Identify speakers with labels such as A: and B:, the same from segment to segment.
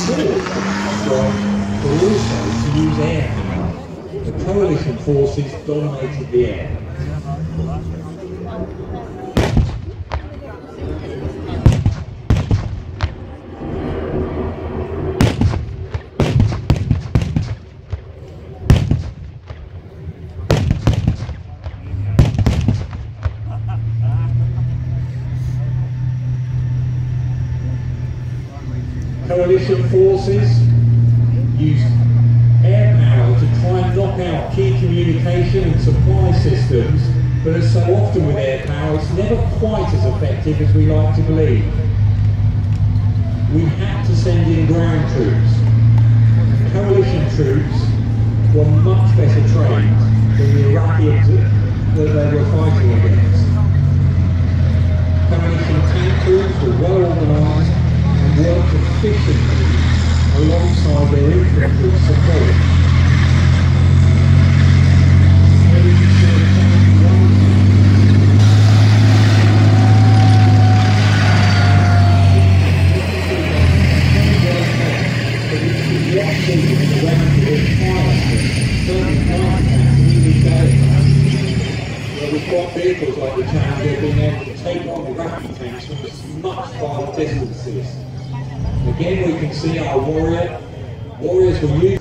A: strike, but also to use air power. The coalition forces dominated the air. Coalition forces used air power to try and knock out key communication and supply systems, but as so often with air power, it's never quite as effective as we like to believe. We had to send in ground troops. Coalition troops were much better trained than the Iraqis that they were fighting against. Coalition tank troops were well organised and worked efficiently alongside their infantry support. We've got vehicles like the Tankfest being able to take on the rapid tanks from much farther distances. Again, we can see our warriors were used.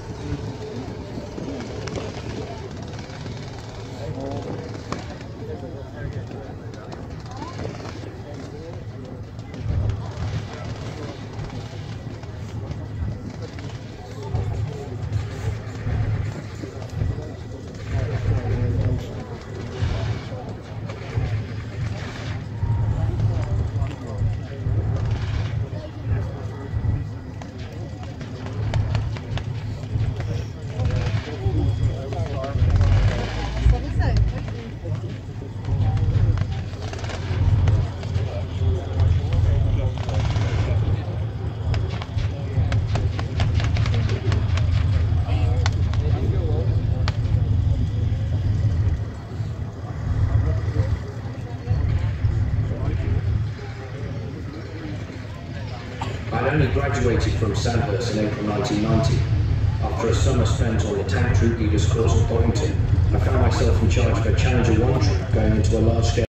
B: I only graduated from Sandhurst in April 1990. After a summer spent on the tank troop leaders course at Boddington, I found myself in charge of a Challenger 1 troop going into a large-scale